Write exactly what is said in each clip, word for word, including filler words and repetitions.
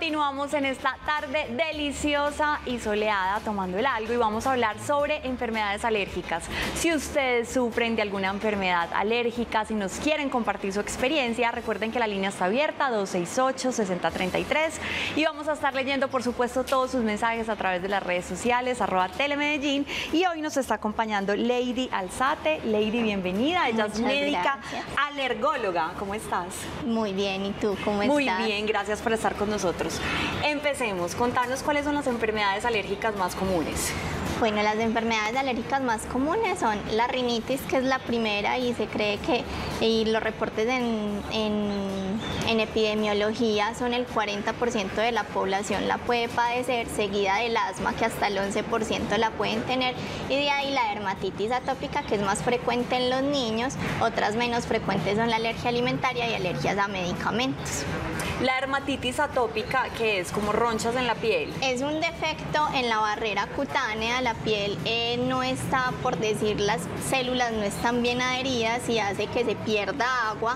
Continuamos en esta tarde deliciosa y soleada tomando el algo y vamos a hablar sobre enfermedades alérgicas. Si ustedes sufren de alguna enfermedad alérgica, si nos quieren compartir su experiencia, recuerden que la línea está abierta, dos seis ocho, seis cero tres tres, y vamos a estar leyendo por supuesto todos sus mensajes a través de las redes sociales, arroba Telemedellín, y hoy nos está acompañando Lady Alzate. Lady, bienvenida, ella Muchas es médica gracias. alergóloga. ¿Cómo estás? Muy bien, ¿y tú cómo Muy estás? bien, gracias por estar con nosotros. Empecemos, contanos cuáles son las enfermedades alérgicas más comunes. Bueno, las enfermedades alérgicas más comunes son la rinitis, que es la primera, y se cree que, y los reportes en, en, en epidemiología son el cuarenta por ciento de la población la puede padecer, seguida del asma, que hasta el once por ciento la pueden tener, y de ahí la dermatitis atópica, que es más frecuente en los niños. Otras menos frecuentes son la alergia alimentaria y alergias a medicamentos. La dermatitis atópica, que es como ronchas en la piel. Es un defecto en la barrera cutánea, la piel eh, no está, por decir, las células no están bien adheridas y hace que se pierda agua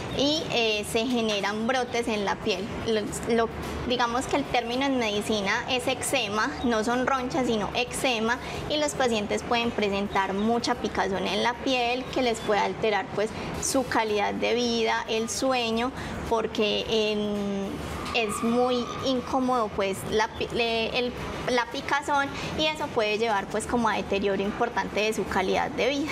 y eh, se generan brotes en la piel. Lo, lo, digamos que el término en medicina es eczema, no son ronchas sino eczema, y los pacientes pueden presentar mucha picazón en la piel que les puede alterar pues su calidad de vida, el sueño, porque en, es muy incómodo pues la, el, la picazón, y eso puede llevar pues como a deterioro importante de su calidad de vida.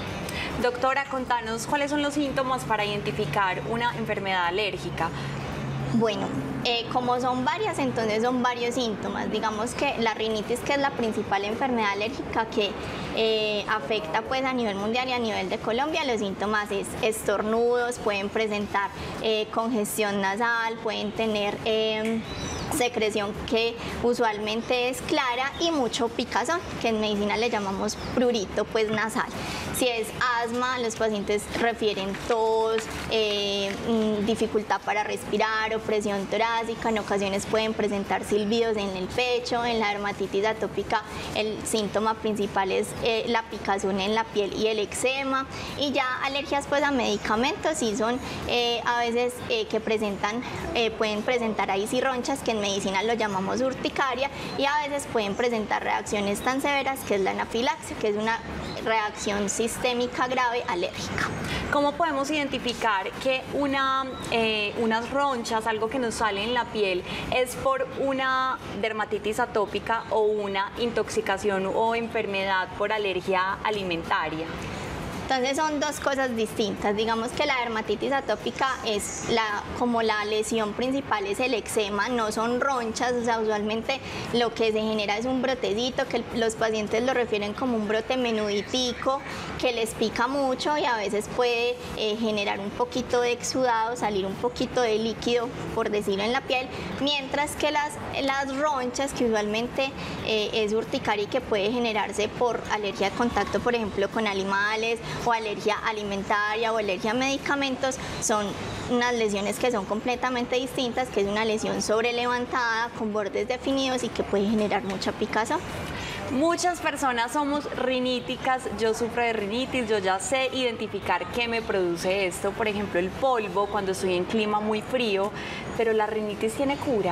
Doctora, contanos cuáles son los síntomas para identificar una enfermedad alérgica. Bueno, eh, como son varias, entonces son varios síntomas. Digamos que la rinitis, que es la principal enfermedad alérgica que eh, afecta pues a nivel mundial y a nivel de Colombia, los síntomas es estornudos, pueden presentar eh, congestión nasal, pueden tener eh, secreción que usualmente es clara y mucho picazón, que en medicina le llamamos prurito pues nasal. Si es asma, los pacientes refieren tos, eh, dificultad para respirar, opresión torácica, en ocasiones pueden presentar silbidos en el pecho. En la dermatitis atópica el síntoma principal es eh, la picazón en la piel y el eczema, y ya alergias pues a medicamentos sí son eh, a veces eh, que presentan, eh, pueden presentar ahí sí ronchas, que en medicina lo llamamos urticaria, y a veces pueden presentar reacciones tan severas que es la anafilaxia, que es una reacción sistémica grave alérgica. ¿Cómo podemos identificar que una, eh, unas ronchas, algo que nos sale en la piel, es por una dermatitis atópica o una intoxicación o enfermedad por alergia alimentaria? Entonces son dos cosas distintas. Digamos que la dermatitis atópica es la, como la lesión principal es el eczema, no son ronchas. O sea, usualmente lo que se genera es un brotecito, que los pacientes lo refieren como un brote menuditico, que les pica mucho y a veces puede eh, generar un poquito de exudado, salir un poquito de líquido, por decirlo, en la piel, mientras que las, las ronchas, que usualmente eh, es urticaria y que puede generarse por alergia de contacto, por ejemplo, con animales, o alergia alimentaria o alergia a medicamentos, son unas lesiones que son completamente distintas, que es una lesión sobrelevantada con bordes definidos y que puede generar mucha picazón. Muchas personas somos riníticas, yo sufro de rinitis, yo ya sé identificar qué me produce esto, por ejemplo el polvo cuando estoy en clima muy frío, pero la rinitis tiene cura.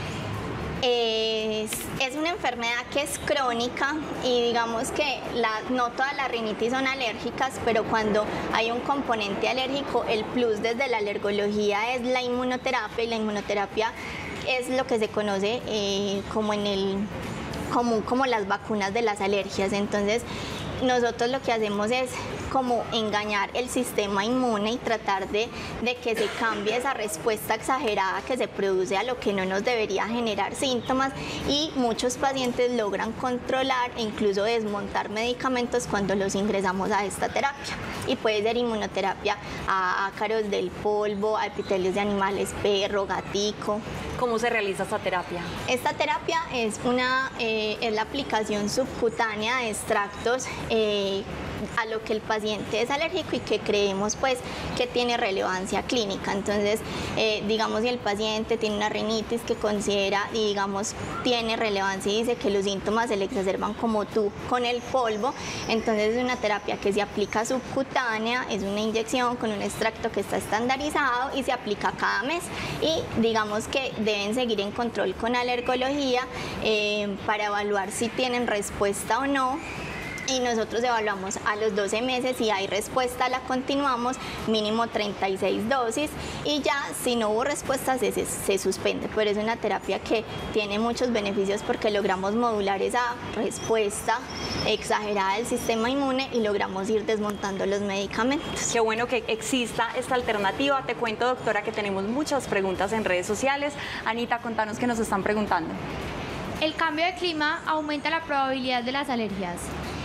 Es, es una enfermedad que es crónica, y digamos que la, no todas las rinitis son alérgicas, pero cuando hay un componente alérgico, el plus desde la alergología es la inmunoterapia, y la inmunoterapia es lo que se conoce eh, como en el común como las vacunas de las alergias. Entonces nosotros lo que hacemos es como engañar el sistema inmune y tratar de, de que se cambie esa respuesta exagerada que se produce a lo que no nos debería generar síntomas, y muchos pacientes logran controlar e incluso desmontar medicamentos cuando los ingresamos a esta terapia, y puede ser inmunoterapia a ácaros del polvo, a epitelios de animales, perro, gatico. ¿Cómo se realiza esta terapia? Esta terapia es, una, eh, es la aplicación subcutánea de extractos eh, a lo que el paciente es alérgico y que creemos pues que tiene relevancia clínica. Entonces, eh, digamos, si el paciente tiene una rinitis que considera y digamos tiene relevancia y dice que los síntomas se le exacerban como tú con el polvo, entonces es una terapia que se aplica subcutánea, es una inyección con un extracto que está estandarizado y se aplica cada mes. Y digamos que deben seguir en control con alergología eh, para evaluar si tienen respuesta o no. Y nosotros evaluamos a los doce meses, si hay respuesta la continuamos, mínimo treinta y seis dosis, y ya si no hubo respuesta se, se, se suspende. Pero es una terapia que tiene muchos beneficios porque logramos modular esa respuesta exagerada del sistema inmune y logramos ir desmontando los medicamentos. Qué bueno que exista esta alternativa. Te cuento, doctora, que tenemos muchas preguntas en redes sociales. Anita, contanos qué nos están preguntando. ¿El cambio de clima aumenta la probabilidad de las alergias?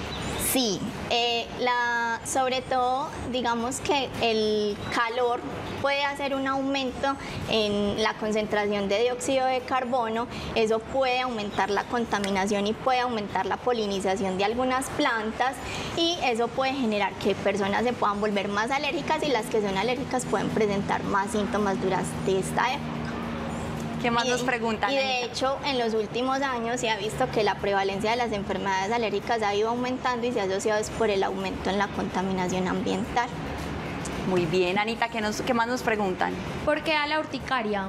Sí, eh, la, sobre todo digamos que el calor puede hacer un aumento en la concentración de dióxido de carbono, eso puede aumentar la contaminación y puede aumentar la polinización de algunas plantas y eso puede generar que personas se puedan volver más alérgicas y las que son alérgicas pueden presentar más síntomas durante esta época. ¿Qué más y, nos preguntan? Y de hecho, en los últimos años se ha visto que la prevalencia de las enfermedades alérgicas ha ido aumentando y se ha asociado es por el aumento en la contaminación ambiental. Muy bien, Anita, ¿qué, nos, qué más nos preguntan? ¿Por qué da la urticaria?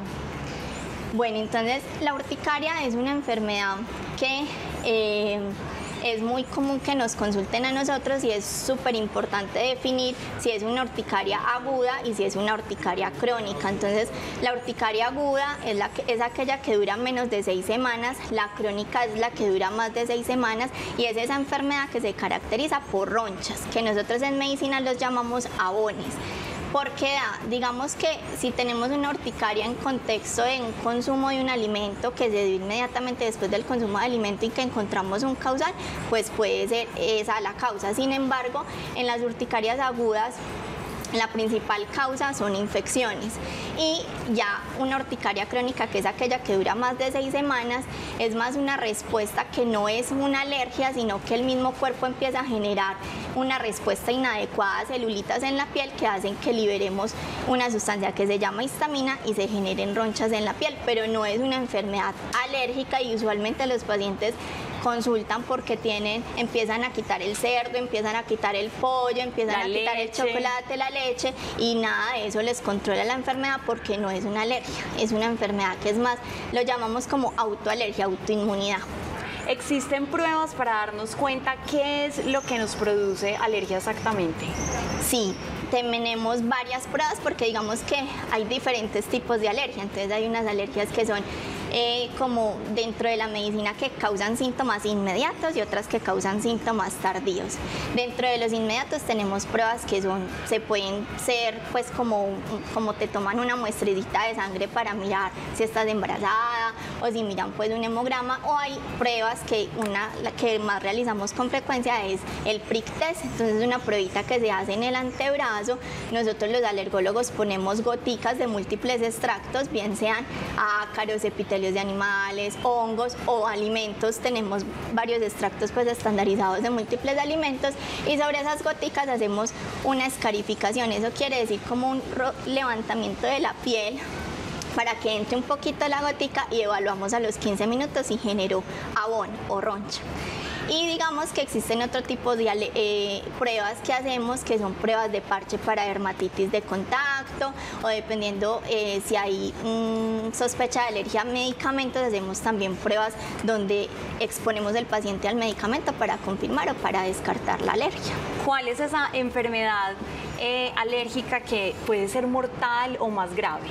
Bueno, entonces la urticaria es una enfermedad que eh, es muy común que nos consulten a nosotros y es súper importante definir si es una urticaria aguda y si es una urticaria crónica. Entonces, la urticaria aguda es, la que, es aquella que dura menos de seis semanas, la crónica es la que dura más de seis semanas y es esa enfermedad que se caracteriza por ronchas, que nosotros en medicina los llamamos abones. ¿Por qué da? Digamos que si tenemos una urticaria en contexto de un consumo de un alimento que se dio inmediatamente después del consumo de alimento y que encontramos un causal, pues puede ser esa la causa. Sin embargo, en las urticarias agudas, la principal causa son infecciones y ya una urticaria crónica, que es aquella que dura más de seis semanas, es más una respuesta que no es una alergia, sino que el mismo cuerpo empieza a generar una respuesta inadecuada, celulitas en la piel que hacen que liberemos una sustancia que se llama histamina y se generen ronchas en la piel, pero no es una enfermedad alérgica y usualmente los pacientes consultan porque tienen, empiezan a quitar el cerdo, empiezan a quitar el pollo, empiezan la a quitar leche. el chocolate, la leche y nada de eso les controla la enfermedad porque no es una alergia, es una enfermedad que es más, lo llamamos como autoalergia, autoinmunidad. ¿Existen pruebas para darnos cuenta qué es lo que nos produce alergia exactamente? Sí, tenemos varias pruebas porque digamos que hay diferentes tipos de alergia, entonces hay unas alergias que son eh, como dentro de la medicina que causan síntomas inmediatos y otras que causan síntomas tardíos. Dentro de los inmediatos tenemos pruebas que son, se pueden ser pues como, como te toman una muestrita de sangre para mirar si estás embarazada o si miran pues un hemograma, o hay pruebas que una la que más realizamos con frecuencia es el prick test, entonces es una pruebita que se hace en el antebrazo. Nosotros los alergólogos ponemos goticas de múltiples extractos, bien sean ácaros, epitelios de animales, hongos o alimentos, tenemos varios extractos pues estandarizados de múltiples alimentos y sobre esas goticas hacemos una escarificación, eso quiere decir como un levantamiento de la piel para que entre un poquito la gotica y evaluamos a los quince minutos si generó abón o roncha. Y digamos que existen otro tipo de eh, pruebas que hacemos, que son pruebas de parche para dermatitis de contacto, o dependiendo eh, si hay mmm, sospecha de alergia a medicamentos, hacemos también pruebas donde exponemos al paciente al medicamento para confirmar o para descartar la alergia. ¿Cuál es esa enfermedad eh, alérgica que puede ser mortal o más grave?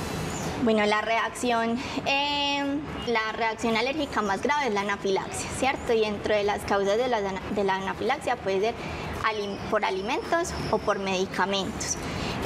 Bueno, la reacción, eh, la reacción alérgica más grave es la anafilaxia, ¿cierto? Y dentro de las causas de la, de la anafilaxia puede ser alim, por alimentos o por medicamentos.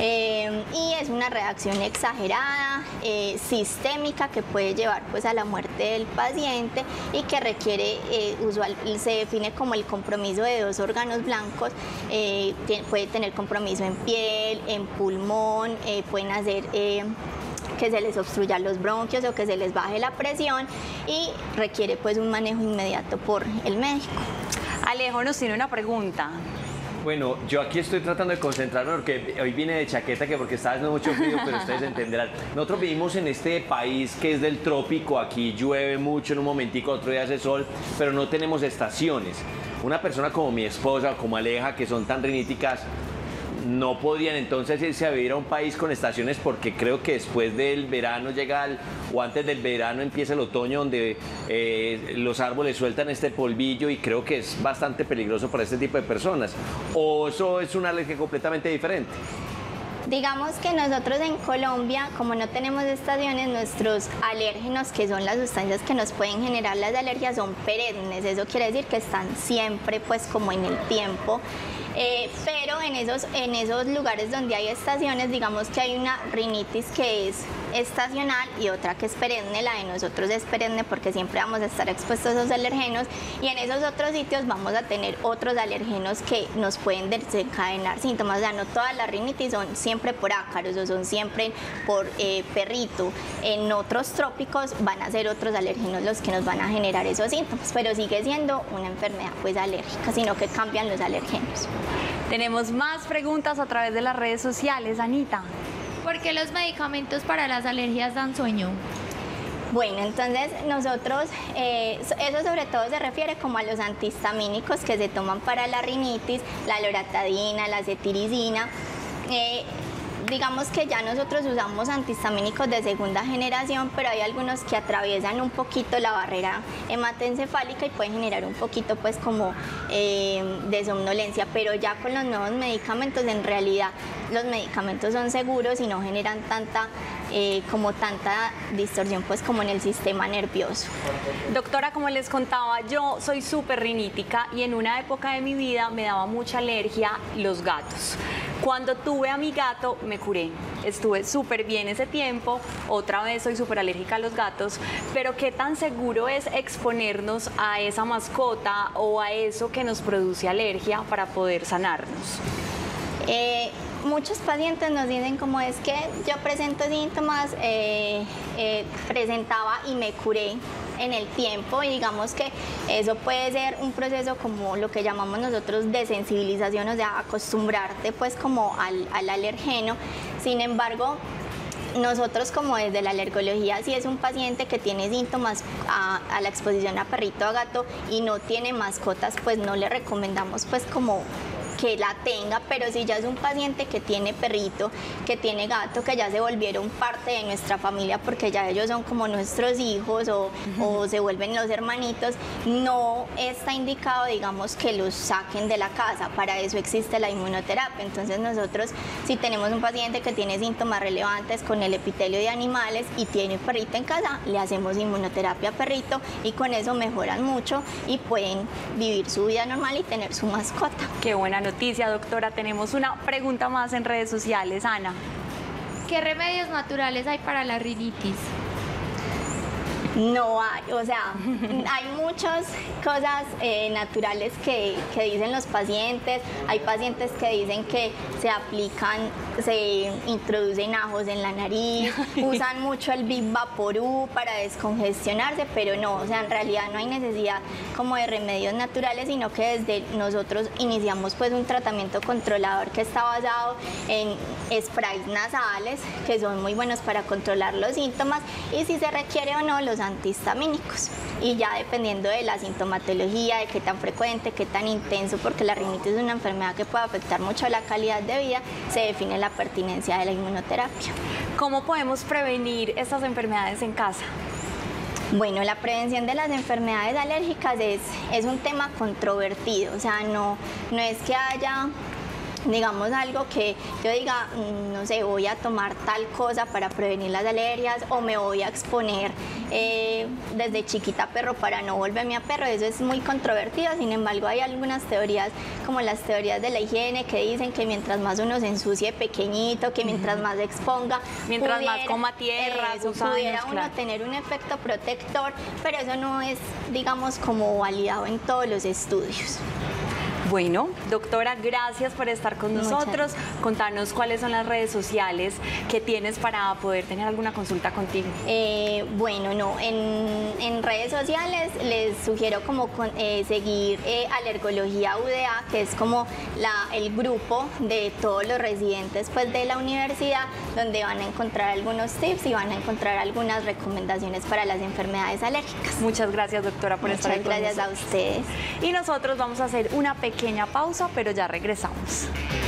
Eh, y es una reacción exagerada, eh, sistémica, que puede llevar pues a la muerte del paciente y que requiere, eh, usual, se define como el compromiso de dos órganos blancos, eh, tiene, puede tener compromiso en piel, en pulmón, eh, pueden hacer... Eh, que se les obstruyan los bronquios o que se les baje la presión y requiere pues un manejo inmediato por el médico. Alejo nos tiene una pregunta. Bueno, yo aquí estoy tratando de concentrarme porque hoy vine de chaqueta, que porque está haciendo mucho frío, pero ustedes entenderán. Nosotros vivimos en este país que es del trópico, aquí llueve mucho, en un momentico, otro día hace sol, pero no tenemos estaciones. Una persona como mi esposa, como Aleja, que son tan riníticas, no podrían entonces irse a vivir a un país con estaciones, porque creo que después del verano llega el, o antes del verano empieza el otoño, donde eh, los árboles sueltan este polvillo y creo que es bastante peligroso para este tipo de personas. ¿O eso es una alergia completamente diferente? Digamos que nosotros en Colombia, como no tenemos estaciones, nuestros alérgenos, que son las sustancias que nos pueden generar las alergias, son perennes. Eso quiere decir que están siempre pues como en el tiempo. Eh, pero en esos, en esos lugares donde hay estaciones, digamos que hay una rinitis que es estacional y otra que es perenne. La de nosotros es perenne porque siempre vamos a estar expuestos a esos alergenos, y en esos otros sitios vamos a tener otros alergenos que nos pueden desencadenar síntomas. O sea, no todas las rinitis son siempre por ácaros o son siempre por eh, perrito. En otros trópicos van a ser otros alergenos los que nos van a generar esos síntomas, pero sigue siendo una enfermedad pues alérgica, sino que cambian los alergenos. Tenemos más preguntas a través de las redes sociales, Anita. ¿Por qué los medicamentos para las alergias dan sueño? Bueno, entonces nosotros, eh, eso sobre todo se refiere como a los antihistamínicos que se toman para la rinitis, la loratadina, la cetiricina. Eh, digamos que ya nosotros usamos antihistamínicos de segunda generación, pero hay algunos que atraviesan un poquito la barrera hematoencefálica y pueden generar un poquito pues como eh, de somnolencia, pero ya con los nuevos medicamentos, en realidad los medicamentos son seguros y no generan tanta eh, como tanta distorsión pues como en el sistema nervioso. Doctora, como les contaba, yo soy súper rinítica y en una época de mi vida me daba mucha alergia los gatos. Cuando tuve a mi gato me curé, estuve súper bien ese tiempo. Otra vez soy súper alérgica a los gatos, pero ¿qué tan seguro es exponernos a esa mascota o a eso que nos produce alergia para poder sanarnos? Eh, muchos pacientes nos dicen como es que yo presento síntomas, eh, eh, presentaba y me curé en el tiempo, y digamos que eso puede ser un proceso como lo que llamamos nosotros de sensibilización, o sea, acostumbrarte pues como al, al alergeno. Sin embargo, nosotros como desde la alergología, si es un paciente que tiene síntomas a, a la exposición a perrito o a gato y no tiene mascotas, pues no le recomendamos pues como que la tenga, pero si ya es un paciente que tiene perrito, que tiene gato, que ya se volvieron parte de nuestra familia porque ya ellos son como nuestros hijos o, uh-huh. o se vuelven los hermanitos, no está indicado, digamos, que los saquen de la casa. Para eso existe la inmunoterapia. Entonces nosotros, si tenemos un paciente que tiene síntomas relevantes con el epitelio de animales y tiene perrito en casa, le hacemos inmunoterapia a perrito y con eso mejoran mucho y pueden vivir su vida normal y tener su mascota. Qué buena noticia, doctora. Tenemos una pregunta más en redes sociales. Ana. ¿Qué remedios naturales hay para la rinitis? No hay, o sea, hay muchas cosas eh, naturales que, que dicen los pacientes. Hay pacientes que dicen que se aplican, se introducen ajos en la nariz, usan mucho el Big Vaporú para descongestionarse, pero no, o sea, en realidad no hay necesidad como de remedios naturales, sino que desde nosotros iniciamos pues un tratamiento controlador que está basado en sprays nasales, que son muy buenos para controlar los síntomas, y si se requiere o no los antihistamínicos, y ya dependiendo de la sintomatología, de qué tan frecuente, qué tan intenso, porque la rinitis es una enfermedad que puede afectar mucho la calidad de vida, se define la pertinencia de la inmunoterapia. ¿Cómo podemos prevenir estas enfermedades en casa? Bueno, la prevención de las enfermedades alérgicas es, es un tema controvertido, o sea, no, no es que haya, digamos, algo que yo diga, no sé, voy a tomar tal cosa para prevenir las alergias o me voy a exponer eh, desde chiquita a perro para no volverme a perro. Eso es muy controvertido. Sin embargo, hay algunas teorías como las teorías de la higiene que dicen que mientras más uno se ensucie pequeñito, que mientras más se exponga, mientras pudiera, más coma tierra, eso, gusanos, pudiera uno claro. tener un efecto protector, pero eso no es, digamos, como validado en todos los estudios. Bueno, doctora, gracias por estar con Muchas nosotros. Contanos cuáles son las redes sociales que tienes para poder tener alguna consulta contigo. Eh, bueno, no, en, en redes sociales les sugiero como con, eh, seguir eh, Alergología U D A, que es como la, el grupo de todos los residentes pues, de la universidad, donde van a encontrar algunos tips y van a encontrar algunas recomendaciones para las enfermedades alérgicas. Muchas gracias, doctora, por Muchas estar aquí con gracias a nosotros. ustedes. Y nosotros vamos a hacer una pequeña pausa, pero ya regresamos.